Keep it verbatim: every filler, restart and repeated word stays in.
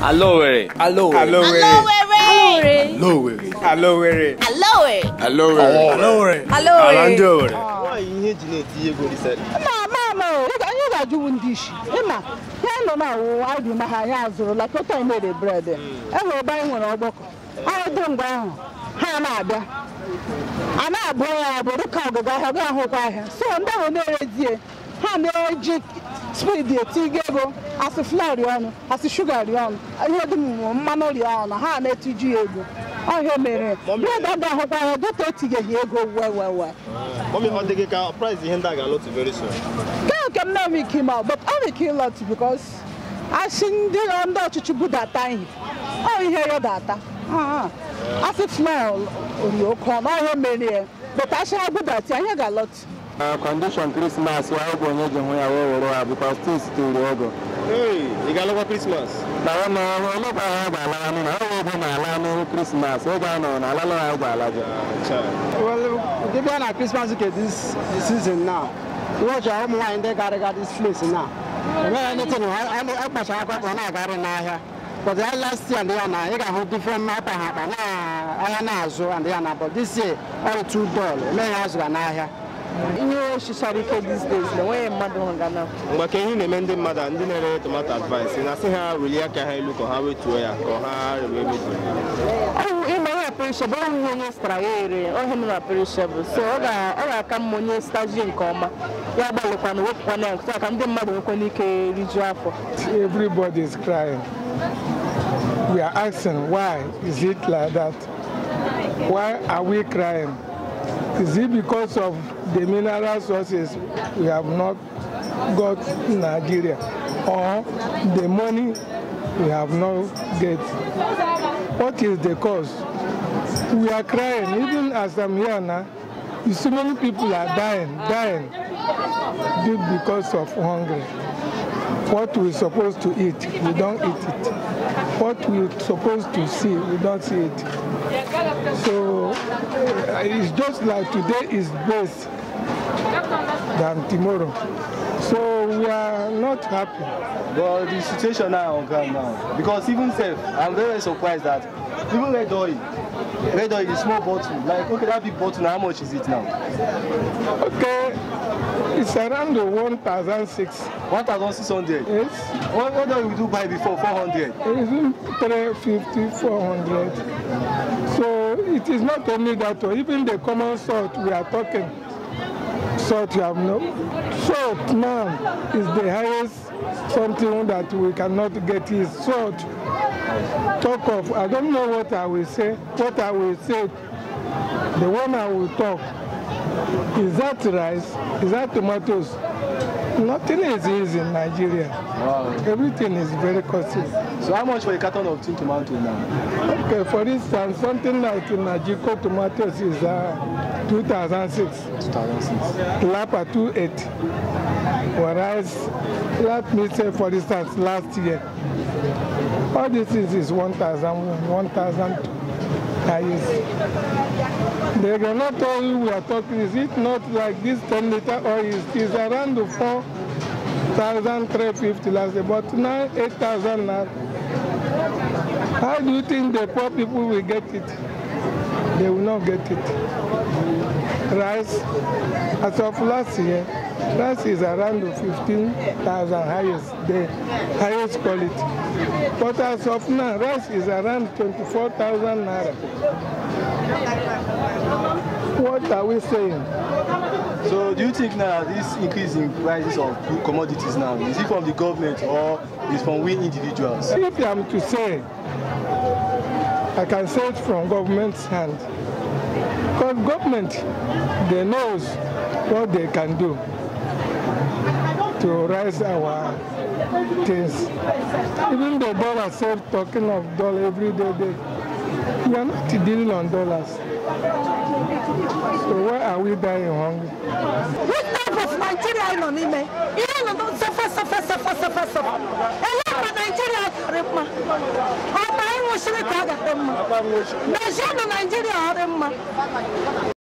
Alowere. Alowere. Alowere. Alowere. Alowere. Alowere. Alowere. Alowere. Alowere. Alandowere. Why ihe ji na-eti ego dị sel? Ma ma ma anyị ga-ajụ ndị isi. Ịma, ya nọ na awụ anyị ma ha ya azụrụ la tota mere bread. E nwere ebe anyị nwere ọgbakọ. Anyị dị mgbe ahụ ha na-abịa. A na-abụ ya bụ dịka ọgụgụ ahịa ga ahụkwa ahịa. So ndị ahụ na-erezie ha na-eji speed etigo ego asị flour ọnụ, asị sugar ọnụ, ihe dị mmanụ ri ọnụ ha na-etiju ego. Ọhịa mere. Bread ada ahụkwa ahịa dịka etinyeghị ego wewewe. Mommy, ọ dịghị ka price ihe ndị a ga-alọtụ very soon. Can never came out, but I will kill lot because I seen the under to Buddha time. Oh, you hear that? Ah, I said, smell you come. I have many, but I shall do that. I got a lot. Condition Christmas, I hope when you because things still go. Hey, you got over Christmas. Now, I'm not a Christmas. Oh, no, no, well, give me a Christmas this season now. Watch our home line, they got this place now. Anything, I'm a much I got when I got in here. But the last year, they are now, they got different map and I know, and they are now, but this year, all two dollars, may as well now. You know, she's sorry for these days, the way mother on Ghana. But can you name the mother and dinner tomato advice? And I see her really can look or how it to wear or her. Oh, in my appreciable, when you stray, or him appreciable. So, I come when you start in coma. Yabalukan work one else, I can do mother when you can reach you for. Everybody is crying. We are asking, why is it like that? Why are we crying? Is it because of the mineral sources we have not got in Nigeria, or the money we have not get? What is the cause? We are crying. Even as I'm here now, so many people are dying, dying because of hunger. What we're supposed to eat, we don't eat it. What we're supposed to see, we don't see it. So uh, it's just like today is best than tomorrow. So we are not happy. But the situation now on ground now, because even self, I'm very surprised that even red oil, red oil is small bottle. Like, okay, that big bottle, how much is it now? Okay, it's around one thousand six. one thousand six hundred? Yes. What, what did we do buy before? four hundred? It's three fifty, four hundred. So it is not only that, even the common salt we are talking, salt you have no. Salt now is the highest something that we cannot get is salt. Talk of, I don't know what I will say, what I will say, the one I will talk. Is that rice? Is that tomatoes? Nothing is easy in Nigeria. Wow. Everything is very costly. So how much for a carton of tin tomato now? Okay, for instance, something like Najiko tomatoes is uh, two thousand six. two thousand six. Lapa two eight. Whereas, let me say for instance, last year, all this is, is one thousand, one thousand two. They cannot tell you we are talking, is it not like this ten liter oil is, is around the four thousand three hundred fifty last year, but now eight thousand now. How do you think the poor people will get it? They will not get it. Rice, as of last year, rice is around the fifteen thousand highest, the highest quality. But as of now, rice is around twenty-four thousand naira. What are we saying? So do you think now this increase in prices of commodities now, is it from the government or is from we individuals? If I am to say, I can say it from government's hand. Because government, they knows what they can do to rise our things. Even the dollar self talking of dollar every day, they, we are not dealing on dollars. So why are we dying hungry? What type of Nigeria is on me? You don't suffer, suffer, suffer, suffer, suffer. A lot of Nigeria are Oh, my Nigeria are